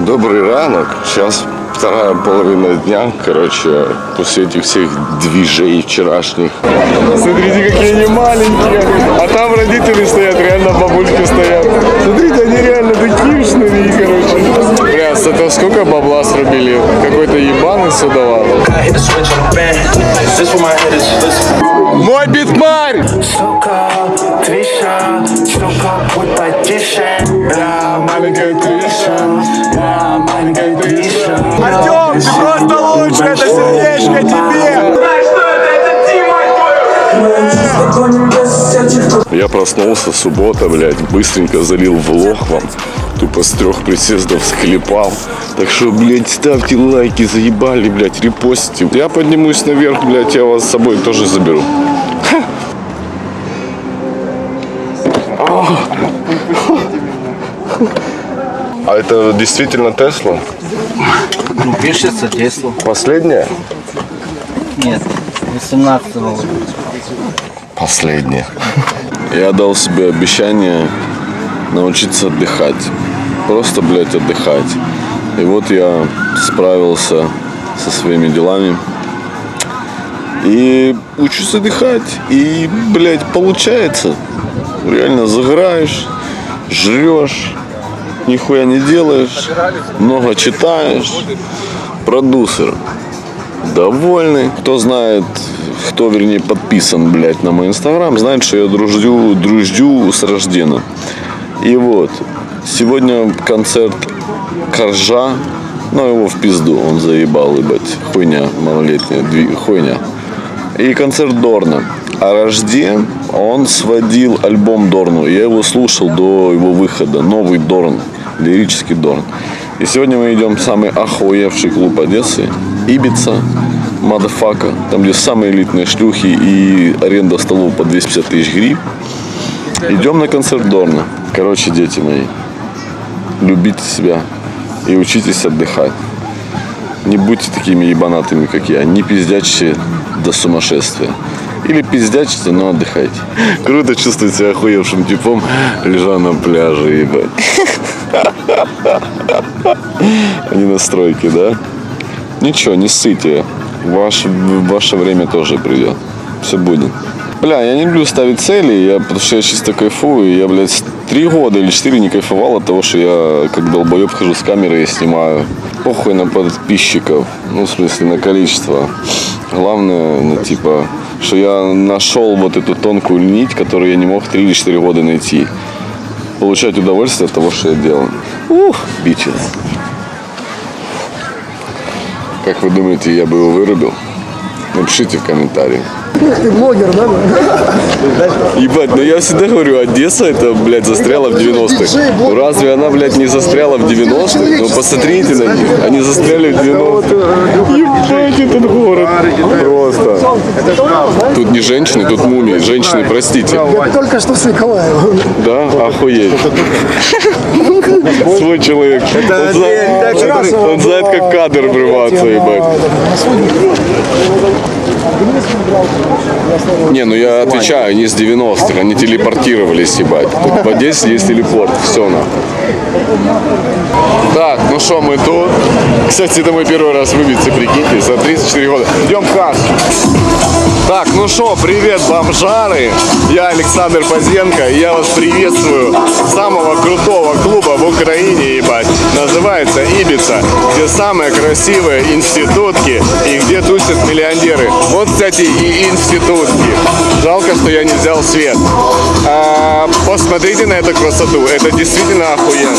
Добрый ранок. Сейчас вторая половина дня. Короче, после этих всех движей вчерашних. Смотрите, какие они маленькие. А там родители стоят, реально бабульки стоят. Смотрите, они реально такие шнури, короче. Бля, с этого сколько бабла срубили? Какой-то ебаный судовал. Мой битмарь! Маленькая Триша, маленькая Триша. Артем, ты просто лучше, это сердечко тебе! Я проснулся, суббота, блядь, быстренько залил влог вам. Тупо с 3 присездов склепал. Так что, блядь, ставьте лайки, заебали, блядь, репостите. Я поднимусь наверх, блядь, я вас с собой тоже заберу. А это действительно Тесла? Ну, пишется Тесла. Последняя? Нет, 18-го. Последняя. Я дал себе обещание научиться отдыхать. Просто, блядь, отдыхать. И вот я справился со своими делами. И учусь отдыхать. И, блядь, получается. Реально загораешь, жрешь, нихуя не делаешь, много читаешь. Продюсер довольный. Кто знает, кто, вернее, подписан, блядь, на мой инстаграм, знает, что я друждю с рождения. И вот, сегодня концерт Коржа, но его в пизду, он заебал, ебать, хуйня малолетняя, хуйня. И концерт Дорна. А Рожде он сводил альбом Дорну. Я его слушал до его выхода. Новый Дорн. Лирический Дорн. И сегодня мы идем в самый охуевший клуб Одессы. Ибица. Мадафака. Там, где самые элитные шлюхи и аренда столов по 250 тысяч гривен. Идем на концерт Дорна. Короче, дети мои. Любите себя. И учитесь отдыхать. Не будьте такими ебанатыми, как я. Не пиздячьте до сумасшествия. Или пиздячите, но отдыхайте. Круто чувствовать себя охуевшим типом, лежа на пляже, ебать. А не на стройке, да? Ничего, не ссыте. Ваше время тоже придет. Все будет. Бля, я не люблю ставить цели, потому что я чисто кайфую. Я, блядь, 3 года или 4 не кайфовал от того, что я как долбоеб хожу с камерой и снимаю. Похуй на подписчиков. Ну, в смысле, на количество. Главное, ну, типа, что я нашел вот эту тонкую нить, которую я не мог 3 или 4 года найти. Получать удовольствие от того, что я делаю. Бичес. Как вы думаете, я бы его вырубил? Напишите в комментариях. Ты блогер, да? Ебать, ну я всегда говорю, Одесса это, блядь, застряла в 90-х. Ну разве она, блядь, не застряла в 90-х? Ну посмотрите на них, они застряли в 90-х. Ебать, этот город. Просто. Тут не женщины, тут мумии. Женщины, простите. Я только что с Николаевым. Да? Охуеть. Свой человек. Он знает, как кадр врываться, ебать. Не, ну я отвечаю, они с 90-х, они телепортировались, ебать. Тут в Одессе есть телепорт, все на. Так, ну что, мы тут. Кстати, это мой первый раз в Ибице, прикиньте, за 34 года. Идем в кассу. Так, ну что, привет, бомжары. Я Александр Позенко, и я вас приветствую с самого крутого клуба в Украине, ебать. Называется Ибица, где самые красивые институтки и где тусят миллионеры. Вот, кстати, и институтки. Жалко, что я не взял свет. Посмотрите на эту красоту, это действительно охуенно.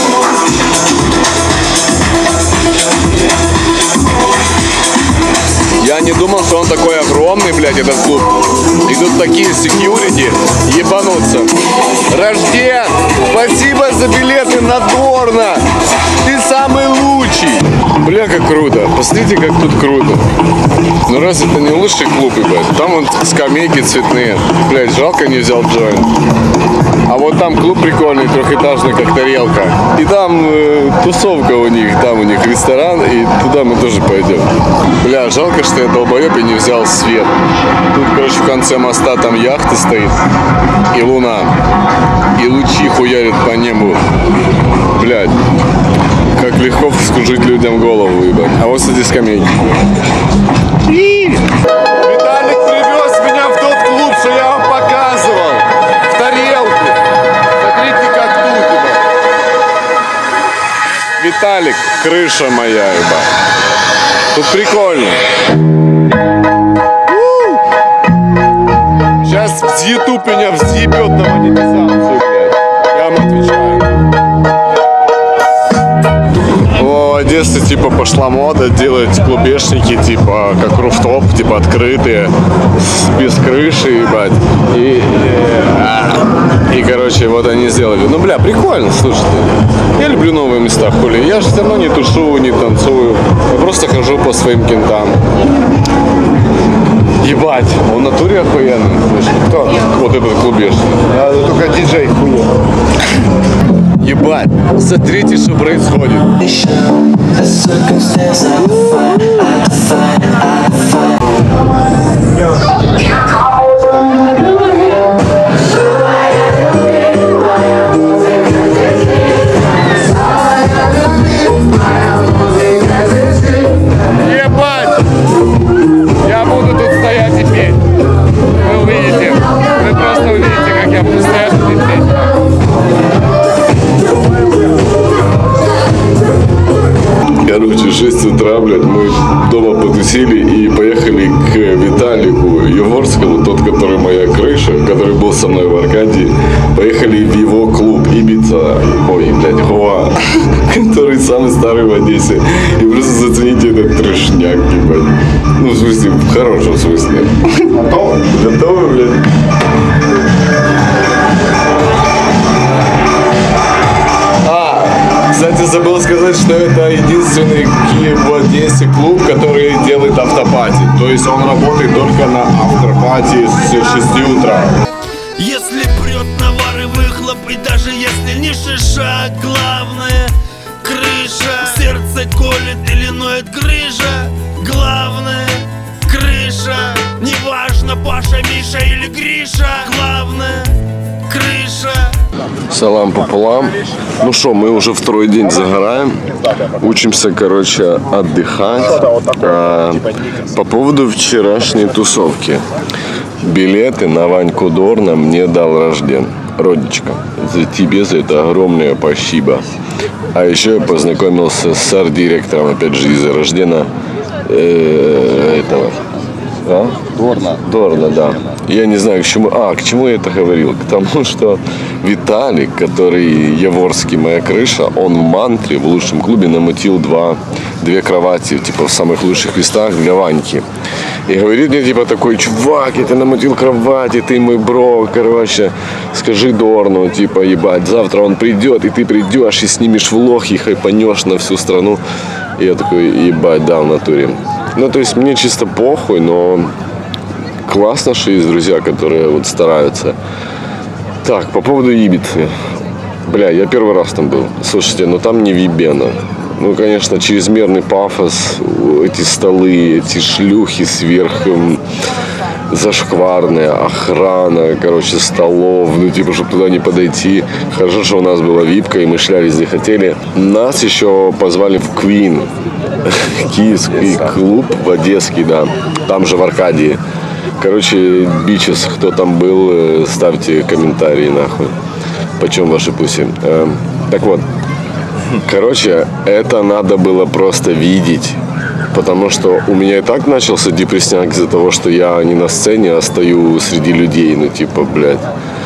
Я не думал, что он такой огромный, блядь, этот клуб. И тут такие секьюрити ебанутся. Рожден, спасибо за билеты на Дорна. Ты самый лучший. Бля, как круто. Посмотрите, как тут круто. Ну раз это не лучший клуб, ебать. Там вот скамейки цветные. Блядь, жалко не взял джойнт. А вот там клуб прикольный, трехэтажный, как тарелка. И там тусовка у них, там у них ресторан, и туда мы тоже пойдем. Бля, жалко, что я долбоеб и не взял свет. Тут, короче, в конце моста там яхта стоит, и луна, и лучи хуярят по небу. Блядь, как легко вскружить людям голову, ебать. А вот, кстати, скамейки. Виталик привез меня в тот клуб, что я вам показывал. В тарелку. Смотрите, как тут, ебать. Виталик, крыша моя, ебать. Тут прикольно. Сейчас YouTube меня взъебет на монетизацию, блядь. Я вам отвечаю. В Одессе типа пошла мода делать клубешники типа как руфтоп, типа открытые, без крыши, ебать. И короче, вот они сделали. Ну бля, прикольно, слушайте. Я люблю новые места, хули. Я же все равно не тушу, не танцую. Я просто хожу по своим кентам. Ебать, он в натуре охуенный. Слышь, кто? Вот этот клубешник. А, только диджей хуя. Ебать, смотрите, что происходит. Ебать! Я буду тут стоять и петь. Вы увидите. Вы просто увидите, как я буду стоять и петь. Короче, 6 утра, блядь, мы дома потусили и поехали к Виталику Яворскому, тот, который моя крыша, который был со мной в Аркадии. Поехали в его клуб Ибица, ой, блядь, Гоа, который самый старый в Одессе. И просто зацените этот трешняк, ебать. Ну, в смысле, в хорошем смысле. Готовы? Готовы, блядь? Кстати, забыл сказать, что это единственный в Одессе клуб, который делает автопати. То есть он работает только на автопати с 6 утра. Если прет навар и выхлоп, и даже если не шиша, главное — крыша. Сердце колет или ноет грыжа, главное — крыша. Неважно, Паша, Миша или Гриша, главное — крыша. Салам пополам. Ну что, мы уже второй день загораем. Учимся, короче, отдыхать. По поводу вчерашней тусовки. Билеты на Ваньку Дорна мне дал Рожден. Родичка, за тебе за это огромное спасибо. А еще я познакомился с арт-директором, опять же, из Рождена. Этого. А? Дорна, да. Я не знаю, к чему я это говорил. К тому, что Виталик, который Яворский, моя крыша, он в Мантре, в лучшем клубе, намутил две кровати, типа, в самых лучших местах для Ваньки. И говорит мне, типа, такой: чувак, я ты намутил кровати, ты мой бро, короче, скажи Дорну, типа, ебать, завтра он придет, и ты придешь, и снимешь влог, и хайпанешь на всю страну. И я такой: ебать, да, в натуре. Ну, то есть, мне чисто похуй, но классно, что есть друзья, которые вот стараются. Так, по поводу Ибицы. Бля, я первый раз там был. Слушайте, ну там не вибена. Ну, конечно, чрезмерный пафос, эти столы, эти шлюхи сверху, зашкварная охрана, короче, столов, ну, типа, чтобы туда не подойти. Хорошо, что у нас была випка, и мы шлялись, где хотели. Нас еще позвали в Queen, киевский клуб, в Одесский, да, там же в Аркадии. Короче, бичес, кто там был, ставьте комментарии, нахуй. Почем ваши пуси? Так вот, короче, это надо было просто видеть. Потому что у меня и так начался депрессняк из-за того, что я не на сцене, а стою среди людей, ну типа, блядь.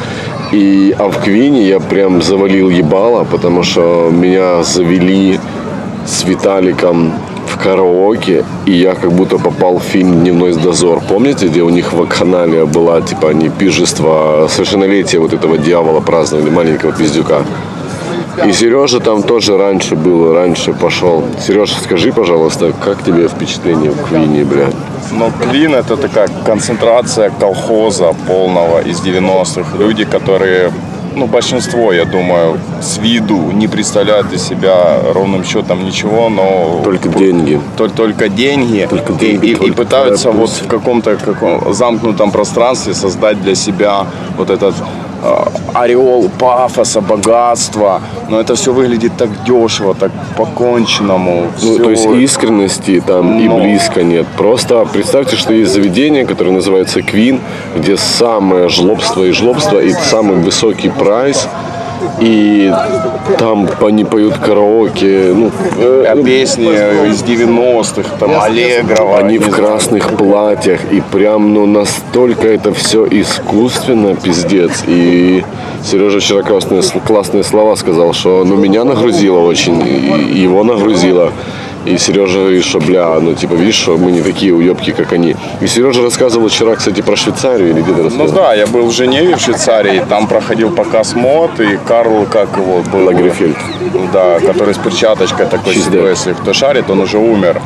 А в Квине я прям завалил ебало, потому что меня завели с Виталиком в караоке, и я как будто попал в фильм «Дневной дозор». Помните, где у них в вакханалия была, типа, они пиршество, совершеннолетие вот этого дьявола праздновали, маленького пиздюка. И Сережа там тоже раньше пошел. Сережа, скажи, пожалуйста, как тебе впечатление в Квине, блядь? Ну, Квин — это такая концентрация колхоза полного из 90-х. Люди, которые, ну, большинство, я думаю, с виду не представляют из себя ровным счетом ничего, но... Только деньги. Только деньги. Только деньги, и пытаются вот в каком-то замкнутом пространстве создать для себя вот этот ореол пафоса, богатства, но это все выглядит так дешево, так по-конченному. Ну, то есть искренности там и близко нет. Просто представьте, что есть заведение, которое называется Queen, где самое жлобство и самый высокий прайс. И там они поют караоке, ну, песни из 90-х, там Аллегрова. Они в красных платьях, и прям, ну, настолько это все искусственно, пиздец. И Сережа вчера классные слова сказал, что, ну, меня нагрузило очень, и его нагрузило. И Сережа говорит, что, бля, ну, типа, видишь, что мы не такие уебки, как они. И Сережа рассказывал вчера, кстати, про Швейцарию или где-то рассказывал. Ну да, я был в Женеве, в Швейцарии, там проходил показ мод, и Карл, как его был? Лагерфельд. Да, который с перчаточкой такой седой, если кто шарит, он уже умер.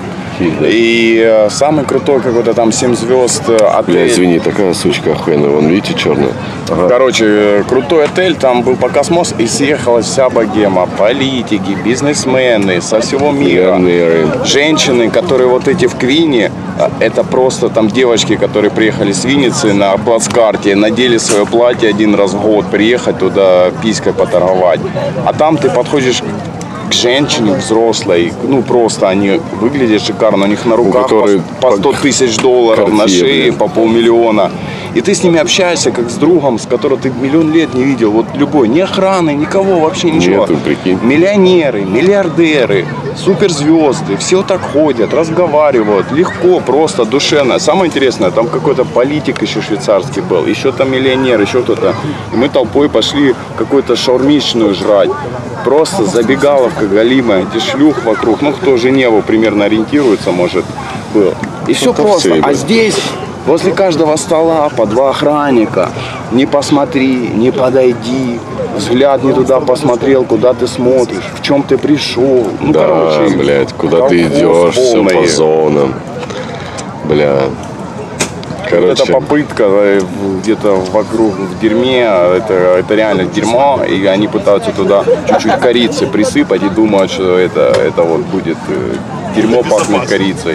И самый крутой какой-то там 7 звезд отель. Бля, извини, такая сучка охуенная, вон, видите, черная. Ага. Короче, крутой отель, там был показ мост, и съехалась вся богема. Политики, бизнесмены со всего мира. Женщины, которые вот эти в Квине, это просто там девочки, которые приехали с Винницы на плацкарте, надели свое платье один раз в год, приехать туда писькой поторговать. А там ты подходишь к женщине взрослой, ну просто они выглядят шикарно, у них на руках по 100 тысяч долларов, на шее по $500 000. И ты с ними общаешься как с другом, с которым ты миллион лет не видел. Вот любой, ни охраны, никого, вообще ничего. Нету, прикинь. Миллионеры, миллиардеры, суперзвезды, все так ходят, разговаривают, легко, просто, душевно. Самое интересное, там какой-то политик еще швейцарский был, еще там миллионер, еще кто-то. И мы толпой пошли какую-то шаурмичную жрать. Просто забегаловка галимая, эти шлюх вокруг. Ну, кто Женеву примерно ориентируется, может, был. И все просто. А здесь возле каждого стола по 2 охранника. Не посмотри, не подойди. Взгляд не туда посмотрел, куда ты смотришь, в чем ты пришел. Ну, да, короче, блядь, куда ты идешь, все по зонам. Бля. Короче. Это попытка где-то вокруг в дерьме, это реально дерьмо, и они пытаются туда чуть-чуть корицы присыпать и думают, что это вот будет дерьмо пахнет корицей.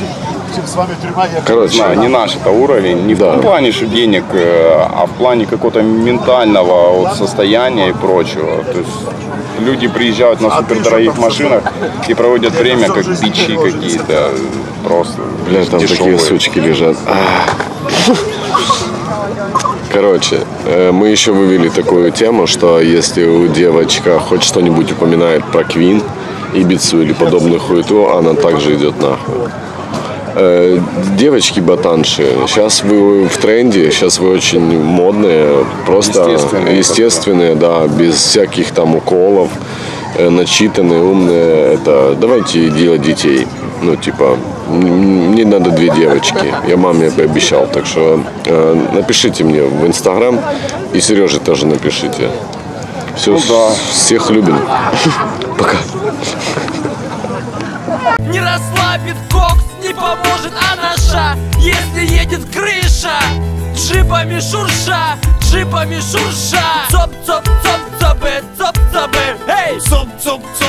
Короче, знаю, не наш это уровень, не в том плане, что денег, а в плане какого-то ментального вот состояния и прочего. То есть люди приезжают на супердорогих машинах и проводят время как бичи какие-то, просто. Бля, там дешевые. такие сучки лежат. Короче, мы еще вывели такую тему, что если у девочка хоть что-нибудь упоминает про Queen, Ибицу или подобную хуету, она также идет нахуй. Девочки-ботанши, сейчас вы в тренде, сейчас вы очень модные, просто естественные, да, без всяких там уколов, начитанные, умные. Это давайте делать детей. Ну, типа, мне надо 2 девочки. Я маме пообещал. Так что напишите мне в Инстаграм. И Сереже тоже напишите. Все, всех любим. Пока. Не расслабит кокс, не поможет анаша, если едет крыша. Джипами шурша, джипами шурша. Цоп-цоп-цоп-цопы, цоп-цопы, эй! Цоп-цоп-цоп.